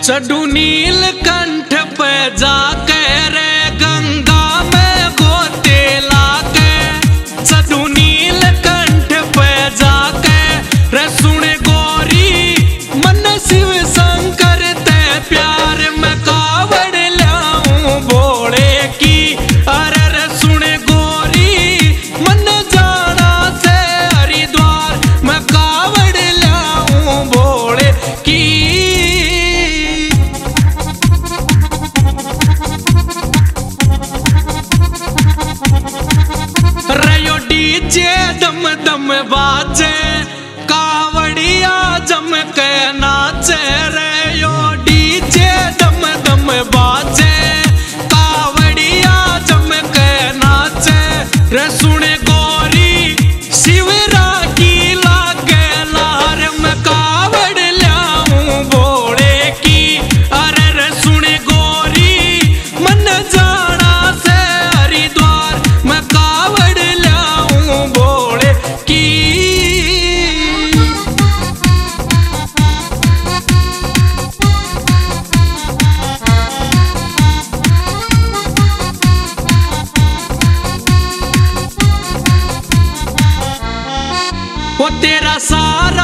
चढ़ू नीलकंठ पे जाके रे गंगा में गोते लाके, चढ़ू नीलकंठ पे जाके रे सुने गोरी मन शिव शंकर ते प्यार में कावड़ ल्याऊं भोले की। अरे रे सुने गोरी मन जाना से हरिद्वार में कावड़ ल्याऊं भोले की। डीजे दम दम बाजे कावड़िया जम के नाचे रे यो डीजे दम दम बाजे कावड़िया जम के नाचे रे सुने गोरी शिवरा की लागे लार में कावड़ ल्याऊं भोले की। अरे रे सुने गोरी मन जाना से हरिद्वार में कावड़ भोले की। वो तेरा सारा